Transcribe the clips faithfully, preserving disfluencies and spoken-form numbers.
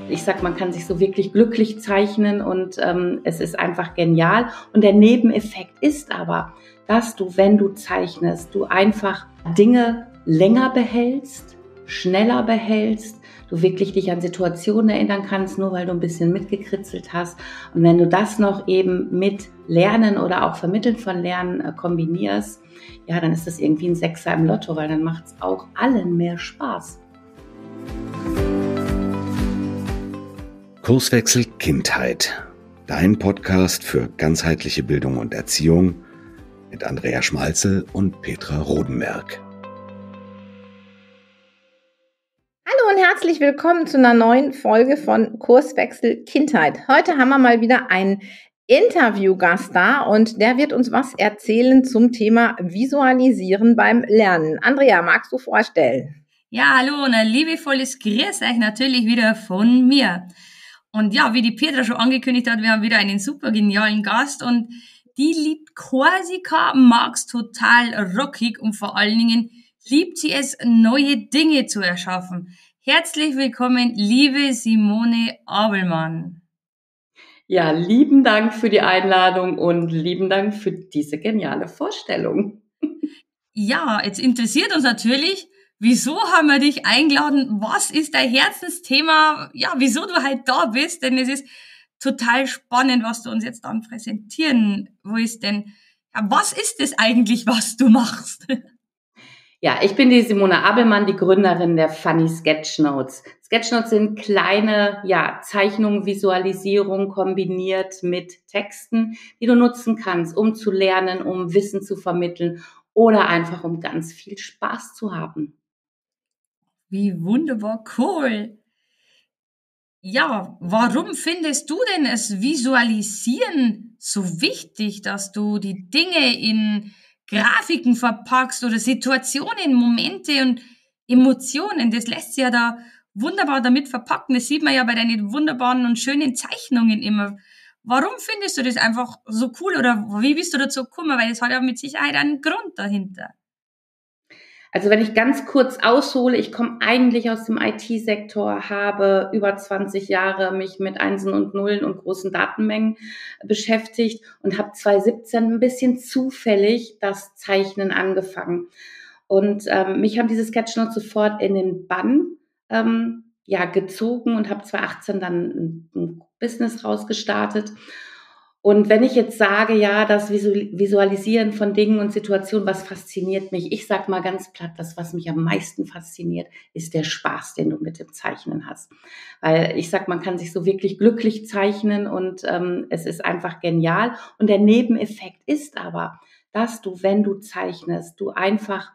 Ich sag, man kann sich so wirklich glücklich zeichnen und ähm, es ist einfach genial. Und der Nebeneffekt ist aber, dass du, wenn du zeichnest, du einfach Dinge länger behältst, schneller behältst, du wirklich dich an Situationen erinnern kannst, nur weil du ein bisschen mitgekritzelt hast. Und wenn du das noch eben mit Lernen oder auch Vermitteln von Lernen äh, kombinierst, ja, dann ist das irgendwie ein Sechser im Lotto, weil dann macht es auch allen mehr Spaß. Kurswechsel Kindheit. Dein Podcast für ganzheitliche Bildung und Erziehung mit Andrea Schmalzel und Petra Rodenberg. Hallo und herzlich willkommen zu einer neuen Folge von Kurswechsel Kindheit. Heute haben wir mal wieder einen Interviewgast da und der wird uns was erzählen zum Thema Visualisieren beim Lernen. Andrea, magst du vorstellen? Ja, hallo und ein liebevolles Grüß euch natürlich wieder von mir. Und ja, wie die Petra schon angekündigt hat, wir haben wieder einen super genialen Gast und die liebt Korsika, mag's total rockig und vor allen Dingen liebt sie es, neue Dinge zu erschaffen. Herzlich willkommen, liebe Simone Abelmann. Ja, lieben Dank für die Einladung und lieben Dank für diese geniale Vorstellung. Ja, jetzt interessiert uns natürlich, wieso haben wir dich eingeladen? Was ist dein Herzensthema? Ja, wieso du halt da bist? Denn es ist total spannend, was du uns jetzt dann präsentieren willst. Denn ja, was ist es eigentlich, was du machst? Ja, ich bin die Simone Abelmann, die Gründerin der Funny Sketchnotes. Sketchnotes sind kleine, ja, Zeichnungen, Visualisierung kombiniert mit Texten, die du nutzen kannst, um zu lernen, um Wissen zu vermitteln oder einfach um ganz viel Spaß zu haben. Wie wunderbar cool. Ja, warum findest du denn es Visualisieren so wichtig, dass du die Dinge in Grafiken verpackst oder Situationen, Momente und Emotionen? Das lässt sich ja da wunderbar damit verpacken. Das sieht man ja bei deinen wunderbaren und schönen Zeichnungen immer. Warum findest du das einfach so cool oder wie bist du dazu gekommen? Weil es hat ja mit Sicherheit einen Grund dahinter. Also wenn ich ganz kurz aushole, ich komme eigentlich aus dem I T-Sektor, habe über zwanzig Jahre mich mit Einsen und Nullen und großen Datenmengen beschäftigt und habe zwanzig siebzehn ein bisschen zufällig das Zeichnen angefangen. Und ähm, mich haben diese Sketchnotes sofort in den Bann ähm, ja, gezogen und habe zwanzig achtzehn dann ein, ein Business rausgestartet. Und wenn ich jetzt sage, ja, das Visualisieren von Dingen und Situationen, was fasziniert mich? Ich sag mal ganz platt, das, was mich am meisten fasziniert, ist der Spaß, den du mit dem Zeichnen hast. Weil ich sag, man kann sich so wirklich glücklich zeichnen und ähm, es ist einfach genial. Und der Nebeneffekt ist aber, dass du, wenn du zeichnest, du einfach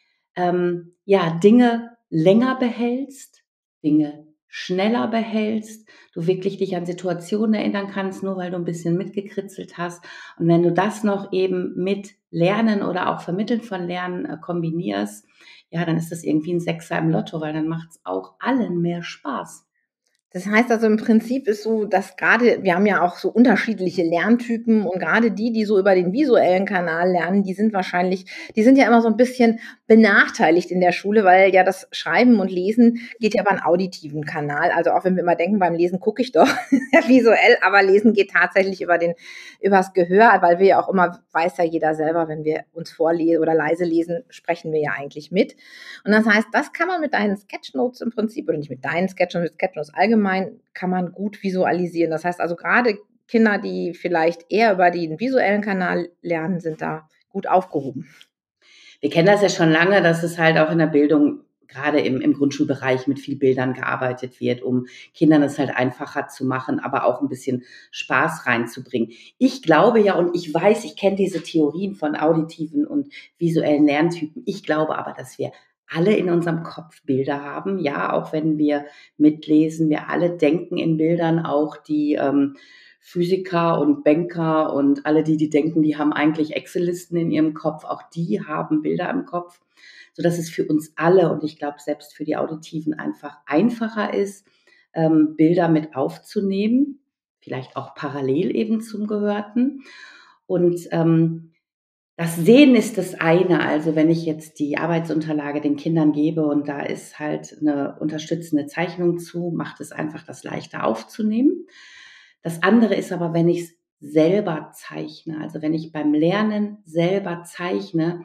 ähm, ja Dinge länger behältst, Dinge schneller behältst, du wirklich dich an Situationen erinnern kannst, nur weil du ein bisschen mitgekritzelt hast. Und wenn du das noch eben mit Lernen oder auch Vermitteln von Lernen äh, kombinierst, ja, dann ist das irgendwie ein Sechser im Lotto, weil dann macht es auch allen mehr Spaß. Das heißt also im Prinzip ist so, dass gerade, wir haben ja auch so unterschiedliche Lerntypen und gerade die, die so über den visuellen Kanal lernen, die sind wahrscheinlich, die sind ja immer so ein bisschen benachteiligt in der Schule, weil ja das Schreiben und Lesen geht ja über einen auditiven Kanal. Also auch wenn wir immer denken, beim Lesen gucke ich doch visuell, aber Lesen geht tatsächlich über den, übers Gehör, weil wir ja auch immer, weiß ja jeder selber, wenn wir uns vorlesen oder leise lesen, sprechen wir ja eigentlich mit. Und das heißt, das kann man mit deinen Sketchnotes im Prinzip, oder nicht mit deinen Sketchnotes, mit Sketchnotes allgemein, kann man gut visualisieren. Das heißt also, gerade Kinder, die vielleicht eher über den visuellen Kanal lernen, sind da gut aufgehoben. Wir kennen das ja schon lange, dass es halt auch in der Bildung, gerade im, im Grundschulbereich, mit viel Bildern gearbeitet wird, um Kindern es halt einfacher zu machen, aber auch ein bisschen Spaß reinzubringen. Ich glaube ja, und ich weiß, ich kenne diese Theorien von auditiven und visuellen Lerntypen. Ich glaube aber, dass wir alle in unserem Kopf Bilder haben. Ja, auch wenn wir mitlesen, wir alle denken in Bildern, auch die ähm, Physiker und Banker und alle die, die denken, die haben eigentlich Excel-Listen in ihrem Kopf, auch die haben Bilder im Kopf, sodass es für uns alle und ich glaube selbst für die Auditiven einfach einfacher ist, ähm, Bilder mit aufzunehmen, vielleicht auch parallel eben zum Gehörten. Und ähm, Das Sehen ist das eine. Also, wenn ich jetzt die Arbeitsunterlage den Kindern gebe und da ist halt 'ne unterstützende Zeichnung zu, macht es einfach das leichter aufzunehmen. Das andere ist aber, wenn ich's selber zeichne, also, wenn ich beim Lernen selber zeichne,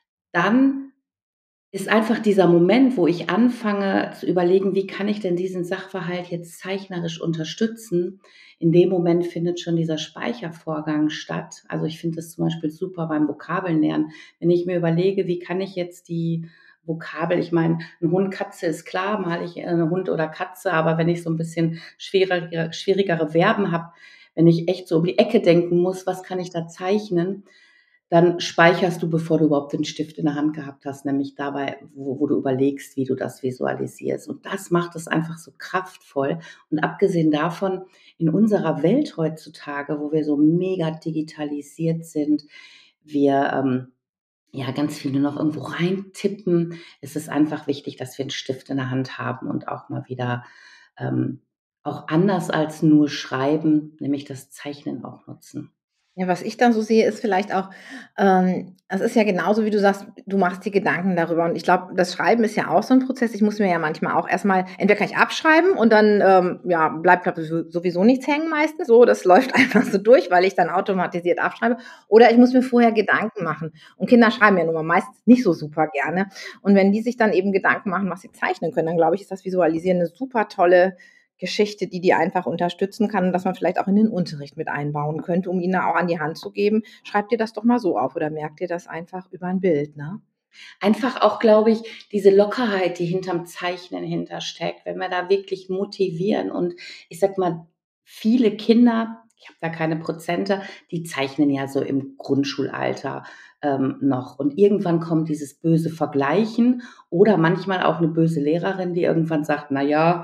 dann ist einfach dieser Moment, wo ich anfange zu überlegen: „Wie kann ich denn diesen Sachverhalt jetzt zeichnerisch unterstützen?“ In dem Moment findet schon dieser Speichervorgang statt. Also, ich finde das zum Beispiel super beim Vokabeln lernen. Wenn ich mir überlege: „Wie kann ich jetzt die Vokabel“, ich meine, 'n Hund, Katze ist klar, male ich, äh, Hund oder Katze, aber wenn ich so 'n bisschen schwierige schwierigere Verben habe, wenn ich echt so um die Ecke denken muss: „Was kann ich da zeichnen?“ Dann speicherst du, bevor du überhaupt den Stift in der Hand gehabt hast, nämlich dabei, wo wo du überlegst, wie du das visualisierst. Und das macht es einfach so kraftvoll. Und abgesehen davon, in unserer Welt heutzutage, wo wir so mega digitalisiert sind, wir, ähm, ja, ganz viel nur noch irgendwo reintippen, ist es einfach wichtig, dass wir 'n Stift in der Hand haben und auch mal wieder, ähm, auch anders als nur schreiben, nämlich das Zeichnen auch nutzen. Ja, was ich dann so sehe, ist vielleicht auch, ähm es ist ja genauso, wie du sagst, du machst dir Gedanken darüber. Und ich glaube, das Schreiben ist ja auch so 'n Prozess. Ich muss mir ja manchmal auch erst mal entweder kann ich abschreiben und dann, ähm, ja, bleibt da so sowieso nichts hängen meistens so. Das läuft einfach so durch, weil ich dann automatisiert abschreibe. Oder ich muss mir vorher Gedanken machen. Und Kinder schreiben ja nun mal meistens nicht so super gerne. Und wenn die sich dann eben Gedanken machen, was sie zeichnen können, dann glaube ich, ist das Visualisieren 'ne super tolle Geschichte, die die einfach unterstützen kann und dass man vielleicht auch in den Unterricht mit einbauen könnte, um ihnen da auch an die Hand zu geben: „Schreib dir das doch mal so auf oder merk dir das einfach über 'n Bild“, ne? Einfach auch, glaube ich, diese Lockerheit, die hinterm Zeichnen hintersteckt, wenn wir da wirklich motivieren. Und ich sage mal, viele Kinder, ich habe da keine Prozente, die zeichnen ja so im Grundschulalter, ähm, noch. Und irgendwann kommt dieses böse Vergleichen oder manchmal auch 'ne böse Lehrerin, die irgendwann sagt: „Na ja,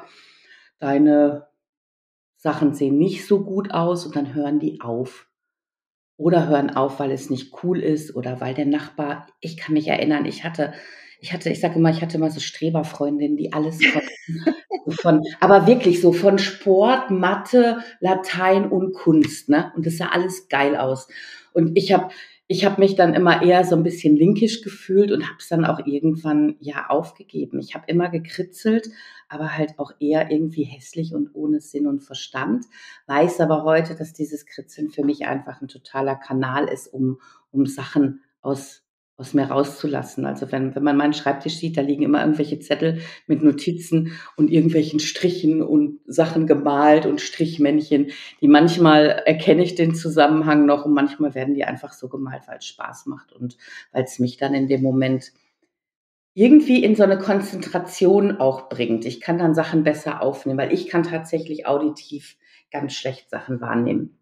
deine Sachen sehen nicht so gut aus“, und dann hören die auf. Oder hören auf, weil es nicht cool ist oder weil der Nachbar ich kann mich erinnern, ich hatte ich hatte ich sage immer, ich hatte immer so Streberfreundinnen, die alles konnten. So von aber wirklich so von Sport, Mathe, Latein und Kunst, ne? Und das sah alles geil aus. Und ich habe ich habe mich dann immer eher so 'n bisschen linkisch gefühlt und habe es dann auch irgendwann, ja, aufgegeben. Ich habe immer gekritzelt, aber halt auch eher irgendwie hässlich und ohne Sinn und Verstand, weiß aber heute, dass dieses Kritzeln für mich einfach 'n totaler Kanal ist, um um Sachen aus aus mir rauszulassen. Also, wenn wenn man meinen Schreibtisch sieht, da liegen immer irgendwelche Zettel mit Notizen und irgendwelchen Strichen und Sachen gemalt und Strichmännchen, die manchmal erkenne ich den Zusammenhang noch und manchmal werden die einfach so gemalt, weil's Spaß macht und weil's mich dann in dem Moment irgendwie in so 'ne Konzentration auch bringt. Ich kann dann Sachen besser aufnehmen, weil ich kann tatsächlich auditiv ganz schlecht Sachen wahrnehmen.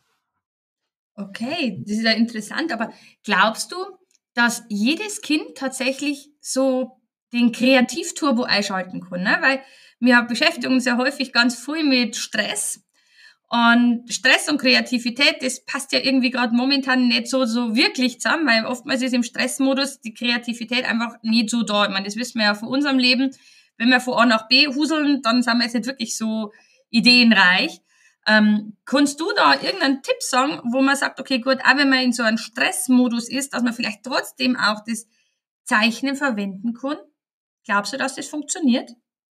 Okay, das ist ja interessant, aber glaubst du, dass jedes Kind tatsächlich so den Kreativturbo einschalten kann, ne? Weil wir beschäftigen uns ja häufig ganz viel mit Stress. Und Stress und Kreativität, das passt ja irgendwie grad momentan nicht so so wirklich zusammen, weil oftmals ist im Stressmodus die Kreativität einfach nicht so da. Ich meine, das wissen wir ja von unserem Leben. Wenn wir von A nach B huseln, dann sind wir jetzt nicht wirklich so ideenreich. Ähm, kannst du da irgendeinen Tipp sagen, wo man sagt: „Okay, gut, auch wenn man in so einem Stressmodus ist, dass man vielleicht trotzdem auch das Zeichnen verwenden kann?“ Glaubst du, dass das funktioniert?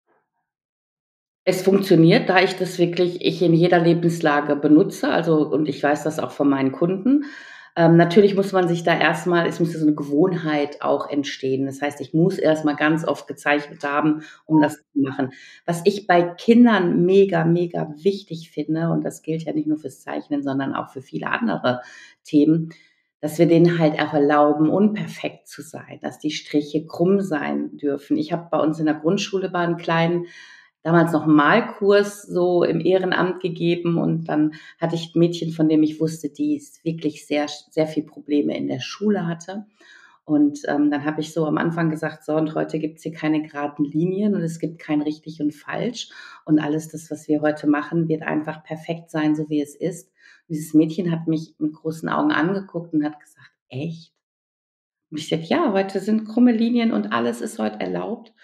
Es funktioniert, da ich das wirklich ich in jeder Lebenslage benutze, also und ich weiß das auch von meinen Kunden. Ähm, natürlich muss man sich da erst mal es muss ja so 'ne Gewohnheit auch entstehen. Das heißt, ich muss erst mal ganz oft gezeichnet haben, um das zu machen. Was ich bei Kindern mega, mega wichtig finde, und das gilt ja nicht nur fürs Zeichnen, sondern auch für viele andere Themen, dass wir denen halt auch erlauben, unperfekt zu sein, dass die Striche krumm sein dürfen. Ich habe bei uns in der Grundschule mal 'n kleinen damals noch 'n Malkurs so im Ehrenamt gegeben und dann hatte ich 'n Mädchen, von dem ich wusste, die's wirklich sehr sch sehr viel Probleme in der Schule hatte. Und, ähm, dann habe ich so am Anfang gesagt: „So, und heute gibt's hier keine geraden Linien und es gibt kein richtig und falsch. Und alles das, was wir heute machen, wird einfach perfekt sein, so wie es ist.“ Dieses Mädchen hat mich mit großen Augen angeguckt und hat gesagt: „Echt?“ Und ich sage: „Ja, heute sind krumme Linien und alles ist heute erlaubt.“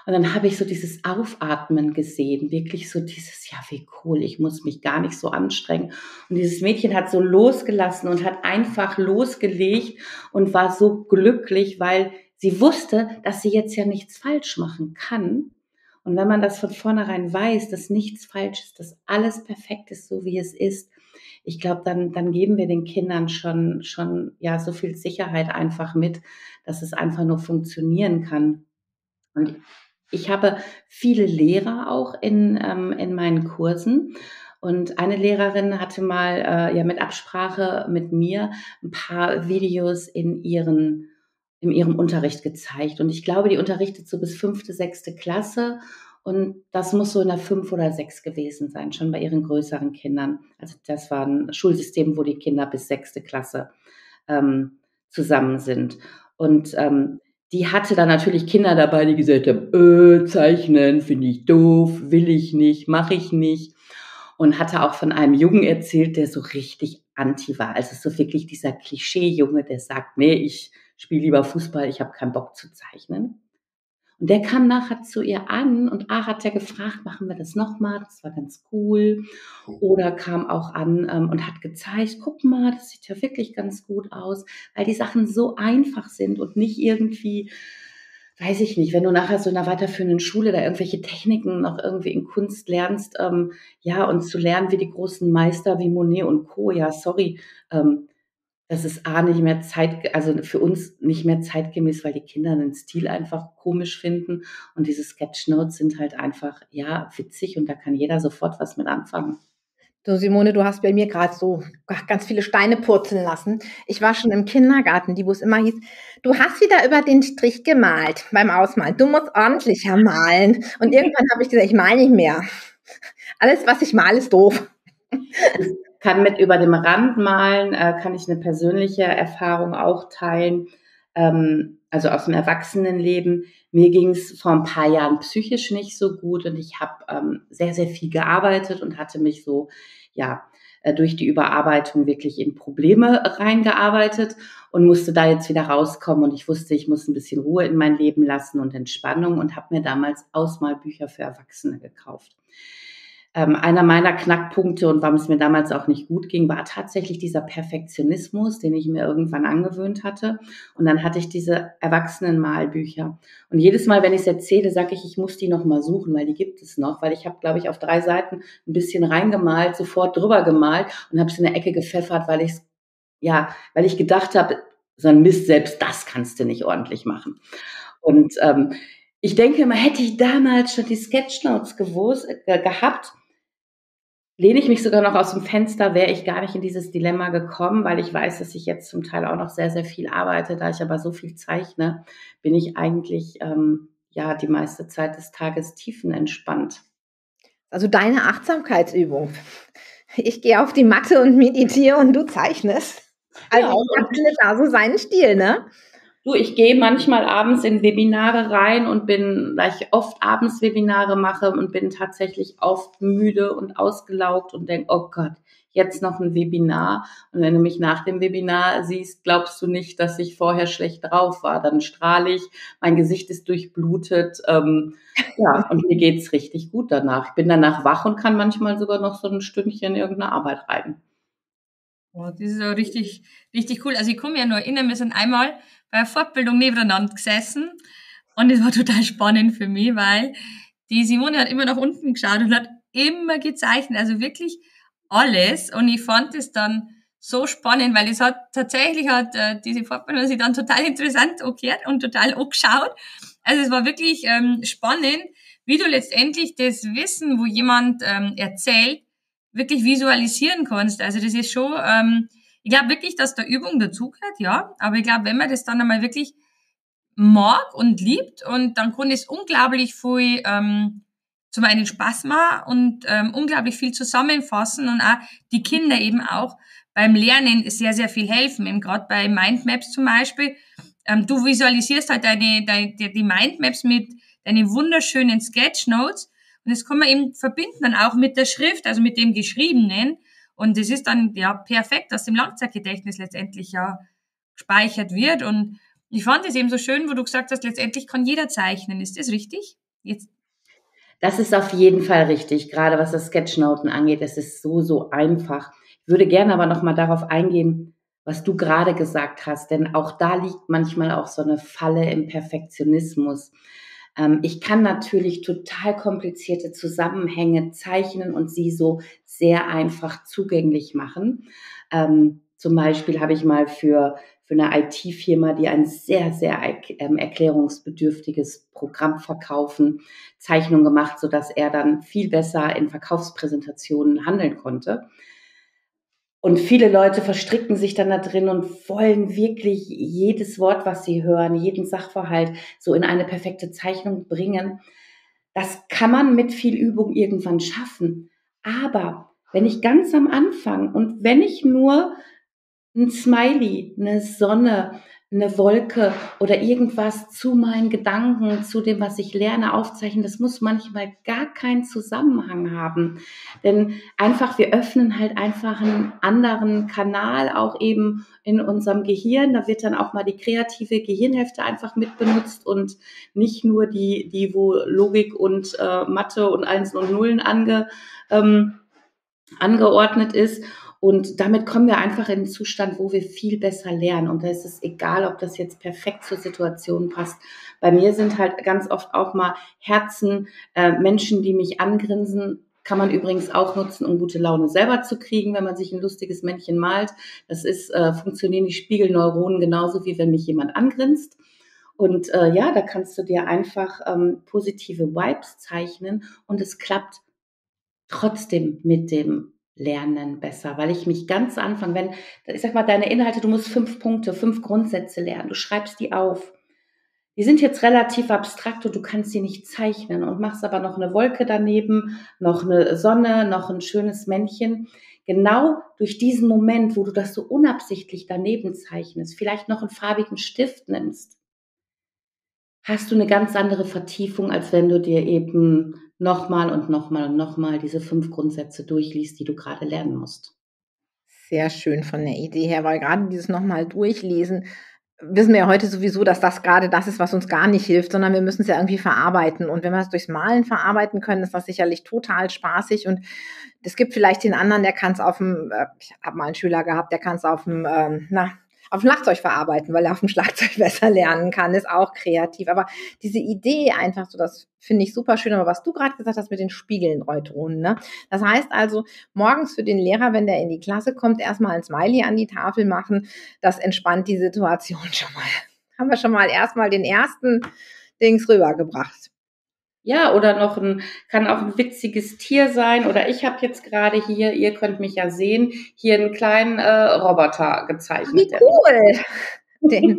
Und dann habe ich so dieses Aufatmen gesehen, wirklich so dieses, ja, wie cool, ich muss mich gar nicht so anstrengen. Und dieses Mädchen hat so losgelassen und hat einfach losgelegt und war so glücklich, weil sie wusste, dass sie jetzt ja nichts falsch machen kann. Und wenn man das von vornherein weiß, dass nichts falsch ist, dass alles perfekt ist, so wie es ist, ich glaube, dann, dann geben wir den Kindern schon, schon, ja, so viel Sicherheit einfach mit, dass es einfach nur funktionieren kann. Und ich habe viele Lehrer auch in, ähm, in meinen Kursen. Und eine Lehrerin hatte mal äh, ja mit Absprache mit mir ein paar Videos in ihren in ihrem Unterricht gezeigt. Und ich glaube, die unterrichtet so bis fünfte, sechste Klasse. Und das muss so in der fünf oder sechs gewesen sein, schon bei ihren größeren Kindern. Also das war ein Schulsystem, wo die Kinder bis sechste Klasse ähm, zusammen sind. Und ähm, die hatte dann natürlich Kinder dabei, die gesagt haben, äh, zeichnen finde ich doof, will ich nicht, mache ich nicht. Und hatte auch von einem Jungen erzählt, der so richtig anti war. Also so wirklich dieser Klischee-Junge, der sagt, nee, ich spiele lieber Fußball, ich habe keinen Bock zu zeichnen. Und der kam nachher zu ihr an und A, hat er gefragt, machen wir das nochmal, das war ganz cool. Oder kam auch an ähm, und hat gezeigt, guck mal, das sieht ja wirklich ganz gut aus, weil die Sachen so einfach sind und nicht irgendwie, weiß ich nicht, wenn du nachher so in einer weiterführenden Schule da irgendwelche Techniken noch irgendwie in Kunst lernst, ähm, ja, und zu lernen wie die großen Meister wie Monet und Co., ja, sorry, ähm, das ist A, nicht mehr zeit, also für uns nicht mehr zeitgemäß, weil die Kinder den Stil einfach komisch finden. Und diese Sketchnotes sind halt einfach, ja, witzig und da kann jeder sofort was mit anfangen. Du, Simone, du hast bei mir gerade so ganz viele Steine purzeln lassen. Ich war schon im Kindergarten, die wo es immer hieß, du hast wieder über den Strich gemalt beim Ausmalen. Du musst ordentlicher malen. Und irgendwann habe ich gesagt, ich male nicht mehr. Alles, was ich male, ist doof. Ich kann mit über dem Rand malen, äh, kann ich eine persönliche Erfahrung auch teilen, ähm, also aus dem Erwachsenenleben. Mir ging es vor ein paar Jahren psychisch nicht so gut und ich habe ähm, sehr, sehr viel gearbeitet und hatte mich so, ja, äh, durch die Überarbeitung wirklich in Probleme reingearbeitet und musste da jetzt wieder rauskommen und ich wusste, ich muss ein bisschen Ruhe in mein Leben lassen und Entspannung und habe mir damals Ausmalbücher für Erwachsene gekauft. Ähm, einer meiner Knackpunkte und warum es mir damals auch nicht gut ging, war tatsächlich dieser Perfektionismus, den ich mir irgendwann angewöhnt hatte. Und dann hatte ich diese Erwachsenenmalbücher. Und jedes Mal, wenn ich es erzähle, sage ich, ich muss die noch mal suchen, weil die gibt es noch. Weil ich habe, glaube ich, auf drei Seiten ein bisschen reingemalt, sofort drüber gemalt und habe es in der Ecke gepfeffert, weil ich ja, weil ich gedacht habe, so ein Mist, selbst das kannst du nicht ordentlich machen. Und ähm, ich denke immer, hätte ich damals schon die Sketchnotes gewusst, äh, gehabt, lehne ich mich sogar noch aus dem Fenster, wäre ich gar nicht in dieses Dilemma gekommen, weil ich weiß, dass ich jetzt zum Teil auch noch sehr, sehr viel arbeite. Da ich aber so viel zeichne, bin ich eigentlich ähm, ja die meiste Zeit des Tages tiefenentspannt. Also deine Achtsamkeitsübung. Ich gehe auf die Matte und meditiere und du zeichnest. Also Ja, jeder findet da so seinen Stil, ne? Du, ich gehe manchmal abends in Webinare rein und bin, da ich oft abends Webinare mache und bin tatsächlich oft müde und ausgelaugt und denke, oh Gott, jetzt noch ein Webinar. Und wenn du mich nach dem Webinar siehst, glaubst du nicht, dass ich vorher schlecht drauf war. Dann strahle ich, mein Gesicht ist durchblutet. Ähm, ja, und mir geht's richtig gut danach. Ich bin danach wach und kann manchmal sogar noch so ein Stündchen in irgendeine Arbeit rein. Oh, das ist ja richtig, richtig cool. Also ich komme ja nur erinnern, wir sind einmal bei einer Fortbildung nebeneinander gesessen und es war total spannend für mich, weil die Simone hat immer nach unten geschaut und hat immer gezeichnet, also wirklich alles. Und ich fand es dann so spannend, weil es hat tatsächlich hat äh, diese Fortbildung sich dann total interessant angehört und total angeschaut. Also es war wirklich ähm, spannend, wie du letztendlich das Wissen, wo jemand ähm, erzählt, wirklich visualisieren kannst. Also das ist schon, ähm, ich glaube wirklich, dass da Übung dazugehört, ja. Aber ich glaube, wenn man das dann einmal wirklich mag und liebt, und dann kann es unglaublich viel ähm, zum einen Spaß machen und ähm, unglaublich viel zusammenfassen und auch die Kinder eben auch beim Lernen sehr, sehr viel helfen. Eben gerade bei Mindmaps zum Beispiel. Ähm, du visualisierst halt deine, deine die Mindmaps mit deinen wunderschönen Sketchnotes. Und das kann man eben verbinden dann auch mit der Schrift, also mit dem Geschriebenen. Und das ist dann ja perfekt, dass im Langzeitgedächtnis letztendlich ja gespeichert wird. Und ich fand es eben so schön, wo du gesagt hast, letztendlich kann jeder zeichnen. Ist das richtig? Jetzt Das ist auf jeden Fall richtig, gerade was das Sketchnoten angeht. Es ist so, so einfach. Ich würde gerne aber noch mal darauf eingehen, was du gerade gesagt hast, denn auch da liegt manchmal auch so eine Falle im Perfektionismus. Ähm, ich kann natürlich total komplizierte Zusammenhänge zeichnen und sie so sehr einfach zugänglich machen. Ähm, zum Beispiel habe ich mal für für eine I T-Firma, die ein sehr, sehr ähm, erklärungsbedürftiges Programm verkaufen, Zeichnung gemacht, sodass er dann viel besser in Verkaufspräsentationen handeln konnte. Und viele Leute verstricken sich dann da drin und wollen wirklich jedes Wort, was sie hören, jeden Sachverhalt so in eine perfekte Zeichnung bringen. Das kann man mit viel Übung irgendwann schaffen. Aber wenn ich ganz am Anfang und wenn ich nur ein Smiley, eine Sonne, eine Wolke oder irgendwas zu meinen Gedanken, zu dem, was ich lerne, aufzeichnen, das muss manchmal gar keinen Zusammenhang haben. Denn einfach, wir öffnen halt einfach einen anderen Kanal auch eben in unserem Gehirn. Da wird dann auch mal die kreative Gehirnhälfte einfach mit benutzt und nicht nur die, die wo Logik und äh, Mathe und Einsen und Nullen ange, ähm, angeordnet ist. Und damit kommen wir einfach in einen Zustand, wo wir viel besser lernen. Und da ist es egal, ob das jetzt perfekt zur Situation passt. Bei mir sind halt ganz oft auch mal Herzen, äh, Menschen, die mich angrinsen. Kann man übrigens auch nutzen, um gute Laune selber zu kriegen, wenn man sich ein lustiges Männchen malt. Das ist, äh, funktionieren die Spiegelneuronen genauso, wie wenn mich jemand angrinst. Und äh, ja, da kannst du dir einfach ähm, positive Vibes zeichnen und es klappt trotzdem mit dem Lernen besser, weil ich mich ganz zu Anfang, wenn, ich sag mal, deine Inhalte, du musst fünf Punkte, fünf Grundsätze lernen, du schreibst die auf. Die sind jetzt relativ abstrakt und du kannst sie nicht zeichnen und machst aber noch eine Wolke daneben, noch eine Sonne, noch ein schönes Männchen. Genau durch diesen Moment, wo du das so unabsichtlich daneben zeichnest, vielleicht noch einen farbigen Stift nimmst, hast du eine ganz andere Vertiefung, als wenn du dir eben nochmal und nochmal und nochmal diese fünf Grundsätze durchliest, die du gerade lernen musst. Sehr schön von der Idee her, weil gerade dieses nochmal durchlesen, wissen wir ja heute sowieso, dass das gerade das ist, was uns gar nicht hilft, sondern wir müssen es ja irgendwie verarbeiten. Und wenn wir es durchs Malen verarbeiten können, ist das sicherlich total spaßig. Und es gibt vielleicht den anderen, der kann es auf dem, äh, ich habe mal einen Schüler gehabt, der kann es auf dem, ähm, na, auf dem Schlagzeug verarbeiten, weil er auf dem Schlagzeug besser lernen kann, ist auch kreativ. Aber diese Idee einfach so, das finde ich super schön. Aber was du gerade gesagt hast mit den Spiegelneutronen, ne? Das heißt also, morgens für den Lehrer, wenn der in die Klasse kommt, erstmal ein Smiley an die Tafel machen. Das entspannt die Situation schon mal. Haben wir schon mal erstmal den ersten Dings rübergebracht. Ja, oder noch ein, kann auch ein witziges Tier sein. Oder ich habe jetzt gerade hier, ihr könnt mich ja sehen, hier einen kleinen äh, Roboter gezeichnet. Wie cool! Den,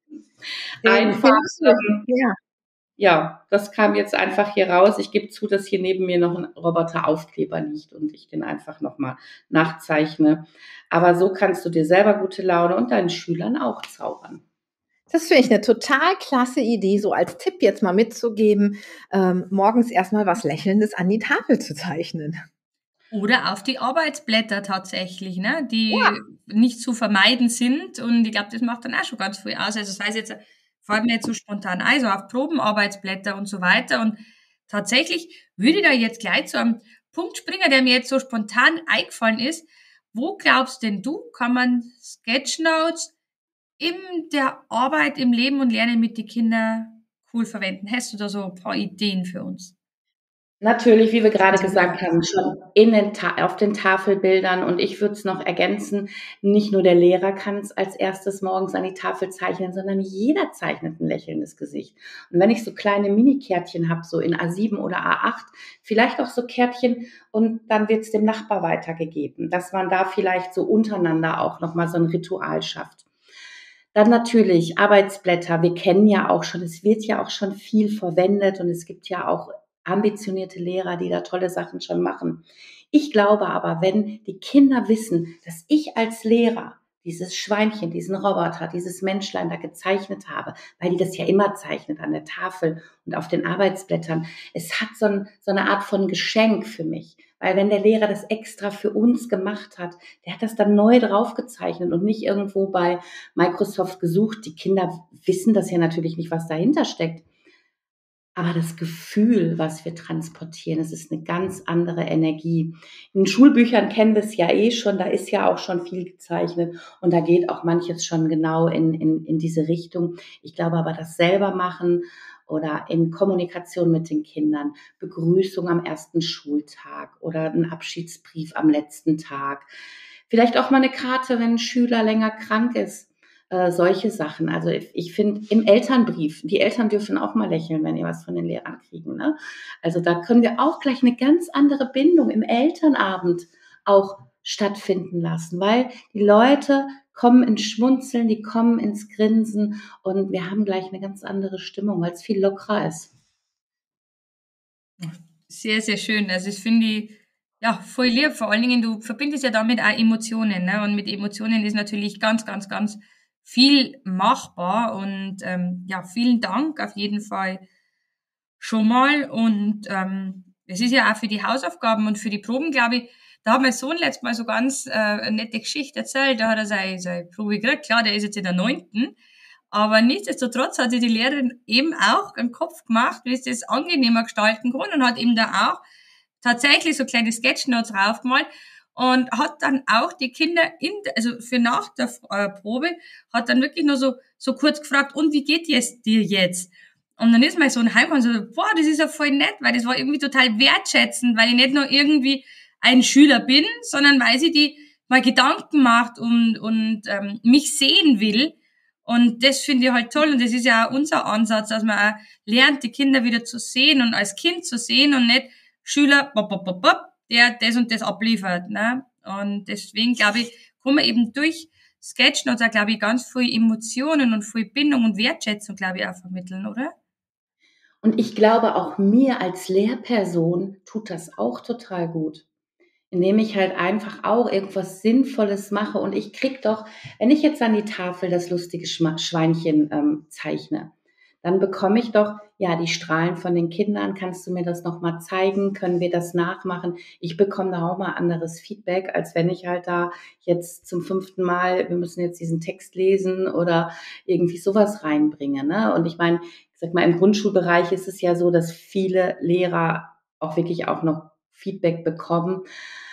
den Einfach, ähm, ja. ja, das kam jetzt einfach hier raus. Ich gebe zu, dass hier neben mir noch ein Roboteraufkleber liegt und ich den einfach nochmal nachzeichne. Aber so kannst du dir selber gute Laune und deinen Schülern auch zaubern. Das finde ich eine total klasse Idee, so als Tipp jetzt mal mitzugeben, ähm, morgens erstmal was Lächelndes an die Tafel zu zeichnen. Oder auf die Arbeitsblätter tatsächlich, ne, die Ja. nicht zu vermeiden sind. Und ich glaube, das macht dann auch schon ganz viel aus. Also sei es jetzt, fällt mir jetzt so spontan ein, so auf Probenarbeitsblätter und so weiter. Und tatsächlich würde ich da jetzt gleich zu einem Punkt springen, der mir jetzt so spontan eingefallen ist. Wo glaubst denn du, kann man Sketchnotes in der Arbeit, im Leben und Lernen mit den Kindern cool verwenden? Hast du da so ein paar Ideen für uns? Natürlich, wie wir gerade gesagt haben, schon in den Ta- auf den Tafelbildern. Und ich würde es noch ergänzen, nicht nur der Lehrer kann es als erstes morgens an die Tafel zeichnen, sondern jeder zeichnet ein lächelndes Gesicht. Und wenn ich so kleine Mini-Kärtchen habe, so in A sieben oder A acht, vielleicht auch so Kärtchen und dann wird es dem Nachbar weitergegeben, dass man da vielleicht so untereinander auch nochmal so ein Ritual schafft. Dann natürlich Arbeitsblätter. Wir kennen ja auch schon, es wird ja auch schon viel verwendet und es gibt ja auch ambitionierte Lehrer, die da tolle Sachen schon machen. Ich glaube aber, wenn die Kinder wissen, dass ich als Lehrer dieses Schweinchen, diesen Roboter, dieses Menschlein da gezeichnet habe, weil die das ja immer zeichnet an der Tafel und auf den Arbeitsblättern, es hat so, ein, so eine Art von Geschenk für mich. Weil wenn der Lehrer das extra für uns gemacht hat, der hat das dann neu draufgezeichnet und nicht irgendwo bei Microsoft gesucht. Die Kinder wissen das ja natürlich nicht, was dahinter steckt. Aber das Gefühl, was wir transportieren, das ist eine ganz andere Energie. In Schulbüchern kennen wir es ja eh schon, da ist ja auch schon viel gezeichnet und da geht auch manches schon genau in in in diese Richtung. Ich glaube aber, das selber machen oder in Kommunikation mit den Kindern, Begrüßung am ersten Schultag oder 'n Abschiedsbrief am letzten Tag. Vielleicht auch mal 'ne Karte, wenn 'n Schüler länger krank ist, äh, solche Sachen. Also, ich ich finde im Elternbrief, die Eltern dürfen auch mal lächeln, wenn die was von den Lehrern kriegen, ne? Also, da können wir auch gleich 'ne ganz andere Bindung im Elternabend auch stattfinden lassen, weil die Leute kommen ins Schmunzeln, die kommen ins Grinsen und wir haben gleich 'ne ganz andere Stimmung, weil's viel lockerer ist. Sehr, sehr schön. Also, das finde ich, ja, voll lieb. Vor allen Dingen, du verbindest ja damit auch Emotionen, ne? Und mit Emotionen ist natürlich ganz, ganz, ganz viel machbar. Und ähm, ja, vielen Dank auf jeden Fall schon mal. Und ähm, es ist ja auch für die Hausaufgaben und für die Proben, glaube ich, da hat mein Sohn letztes Mal so ganz äh, eine nette Geschichte erzählt. Da hat er seine, seine Probe gekriegt. Klar, der ist jetzt in der neunten. Aber nichtsdestotrotz hat sich die Lehrerin eben auch einen Kopf gemacht, wie es das angenehmer gestalten kann und hat eben da auch tatsächlich so kleine Sketchnotes draufgemalt und hat dann auch die Kinder in, also für nach der äh, Probe, hat dann wirklich nur so, so kurz gefragt, und wie geht es dir jetzt? Und dann ist mein Sohn heimgekommen und so, boah, das ist ja voll nett, weil das war irgendwie total wertschätzend, weil ich nicht nur irgendwie ein Schüler bin, sondern weil sie die mal Gedanken macht und, und ähm, mich sehen will. Und das finde ich halt toll und das ist ja auch unser Ansatz, dass man auch lernt, die Kinder wieder zu sehen und als Kind zu sehen und nicht Schüler, bop, bop, bop, bop, der das und das abliefert. Ne? Und deswegen, glaube ich, kann man eben durch Sketchnotes auch, glaube ich, ganz viel Emotionen und viel Bindung und Wertschätzung, glaube ich, auch vermitteln, oder? Und ich glaube, auch mir als Lehrperson tut das auch total gut, indem ich halt einfach auch irgendwas Sinnvolles mache und ich kriege doch, wenn ich jetzt an die Tafel das lustige Schma Schweinchen ähm, zeichne, dann bekomme ich doch, ja, die Strahlen von den Kindern. Kannst du mir das noch mal zeigen? Können wir das nachmachen? Ich bekomme da auch mal anderes Feedback, als wenn ich halt da jetzt zum fünften Mal, wir müssen jetzt diesen Text lesen oder irgendwie sowas reinbringe, ne? Und ich meine, ich sage mal, im Grundschulbereich ist es ja so, dass viele Lehrer auch wirklich auch noch Feedback bekommen.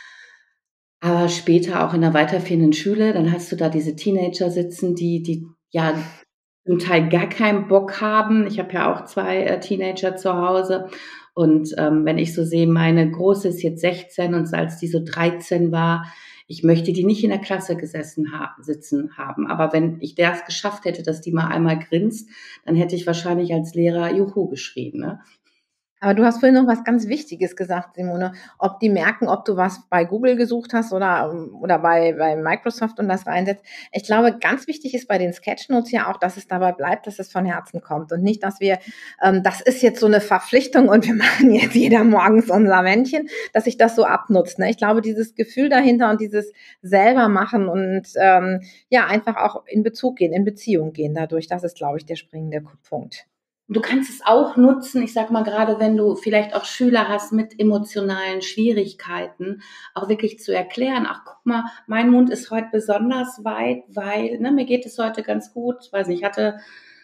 Aber später auch in der weiterführenden Schule, dann hast du da diese Teenager sitzen, die die ja zum Teil gar keinen Bock haben. Ich habe ja auch zwei äh, Teenager zu Hause und, ähm, wenn ich so sehe, meine Große ist jetzt sechzehn und als die so dreizehn war, ich möchte die nicht in der Klasse gesessen ha sitzen haben. Aber wenn ich das geschafft hätte, dass die mal einmal grinst, dann hätte ich wahrscheinlich als Lehrer Juhu geschrien, ne? Aber du hast vorhin noch was ganz Wichtiges gesagt, Simone. Ob die merken, ob du was bei Google gesucht hast oder, ähm, oder bei, bei Microsoft und das reinsetzt. Ich glaube, ganz wichtig ist bei den Sketchnotes ja auch, dass es dabei bleibt, dass es von Herzen kommt und nicht, dass wir, ähm, das ist jetzt so eine Verpflichtung und wir machen jetzt jeder morgens unser Männchen, dass sich das so abnutzt. Ne? Ich glaube, dieses Gefühl dahinter und dieses selber machen und ähm, ja, einfach auch in Bezug gehen, in Beziehung gehen dadurch, das ist, glaube ich, der springende Punkt. Du kannst es auch nutzen, ich sage mal, gerade wenn du vielleicht auch Schüler hast mit emotionalen Schwierigkeiten, auch wirklich zu erklären: „Ach, guck mal, mein Mund ist heute besonders weit, weil, ne, mir geht es heute ganz gut.“ Ich weiß nicht, ich hatte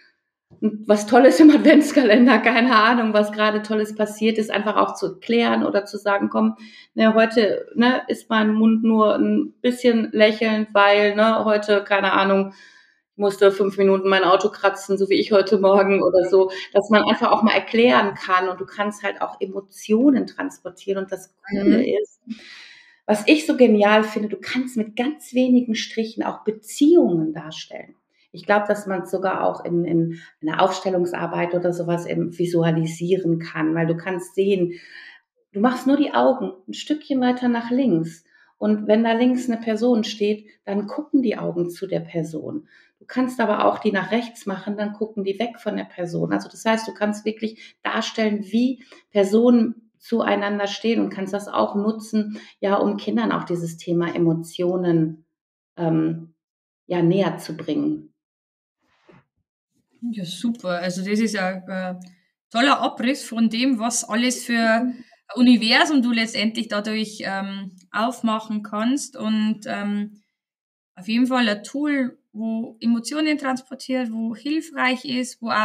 was Tolles im Adventskalender, keine Ahnung, was gerade Tolles passiert ist, einfach auch zu erklären oder zu sagen: „Komm, ne, heute, ne, ist mein Mund nur ein bisschen lächelnd, weil, ne, heute, keine Ahnung, ich musste fünf Minuten mein Auto kratzen, so wie ich heute Morgen oder so“, dass man einfach auch mal erklären kann und du kannst halt auch Emotionen transportieren und das Coole Mhm. ist, was ich so genial finde, du kannst mit ganz wenigen Strichen auch Beziehungen darstellen. Ich glaube, dass man's sogar auch in in 'ner Aufstellungsarbeit oder so was eben visualisieren kann, weil du kannst sehen, du machst nur die Augen 'n Stückchen weiter nach links und wenn da links 'ne Person steht, dann gucken die Augen zu der Person. Du kannst aber auch die nach rechts machen, dann gucken die weg von der Person. Also, das heißt, du kannst wirklich darstellen, wie Personen zueinander stehen und kannst das auch nutzen, ja, um Kindern auch dieses Thema Emotionen, ähm, ja, näher zu bringen. Ja, super. Also das ist ja ein toller Abriss von dem, was alles für Universum du letztendlich dadurch ähm, aufmachen kannst. Und ähm, auf jeden Fall ein Tool, wo Emotionen transportiert, wo hilfreich ist, wo auch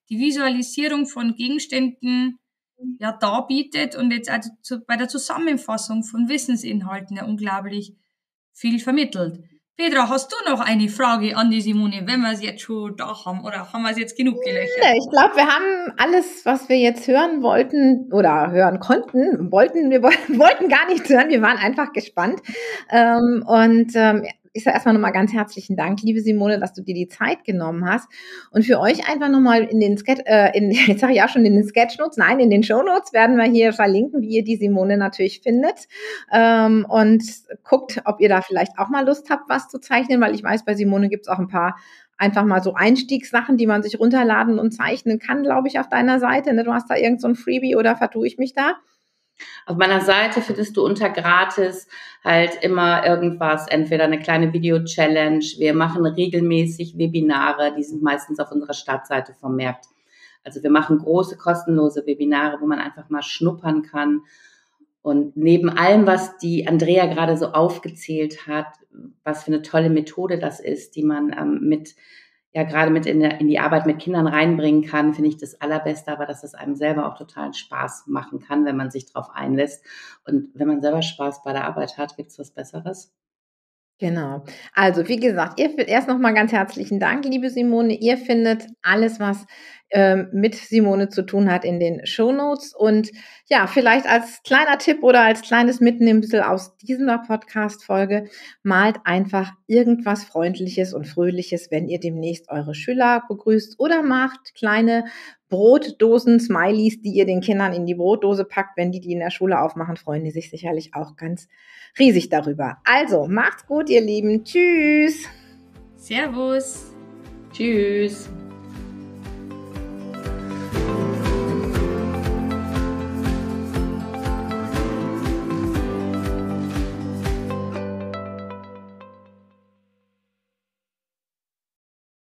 die Visualisierung von Gegenständen ja darbietet und jetzt also zu, bei der Zusammenfassung von Wissensinhalten ja unglaublich viel vermittelt. Petra, hast du noch eine Frage an die Simone, wenn wir sie jetzt schon da haben, oder haben wir es jetzt genug gelöchert? Ja, ich glaube, wir haben alles, was wir jetzt hören wollten oder hören konnten, wollten, wir wollten gar nichts hören, wir waren einfach gespannt. Ähm, und ähm, ich sage erstmal nochmal ganz herzlichen Dank, liebe Simone, dass du dir die Zeit genommen hast. Und für euch einfach nochmal in den Sketch, äh, in, jetzt sage ich auch schon in den Sketchnotes, nein, in den Shownotes werden wir hier verlinken, wie ihr die Simone natürlich findet. Ähm, und guckt, ob ihr da vielleicht auch mal Lust habt, was zu zeichnen, weil ich weiß, bei Simone gibt es auch ein paar einfach mal so Einstiegssachen, die man sich runterladen und zeichnen kann, glaube ich, auf deiner Seite. Ne? Du hast da irgend so ein Freebie oder vertue ich mich da? Auf meiner Seite findest du unter gratis halt immer irgendwas, entweder eine kleine Video-Challenge. Wir machen regelmäßig Webinare, die sind meistens auf unserer Startseite vermerkt. Also wir machen große kostenlose Webinare, wo man einfach mal schnuppern kann. Und neben allem, was die Andrea gerade so aufgezählt hat, was für eine tolle Methode das ist, die man ähm, mit ja gerade mit in, der, in die Arbeit mit Kindern reinbringen kann, finde ich das Allerbeste, aber dass es einem selber auch total Spaß machen kann, wenn man sich drauf einlässt. Und wenn man selber Spaß bei der Arbeit hat, gibt es was Besseres? Genau. Also, wie gesagt, ihr erst noch mal ganz herzlichen Dank, liebe Simone. Ihr findet alles, was ähm, mit Simone zu tun hat, in den Shownotes. Und ja, vielleicht als kleiner Tipp oder als kleines Mitnehmsel aus dieser Podcast-Folge, malt einfach irgendwas Freundliches und Fröhliches, wenn ihr demnächst eure Schüler begrüßt, oder macht kleine Brotdosen, Smileys, die ihr den Kindern in die Brotdose packt. Wenn die die in der Schule aufmachen, freuen die sich sicherlich auch ganz riesig darüber. Also, macht's gut, ihr Lieben. Tschüss. Servus. Tschüss.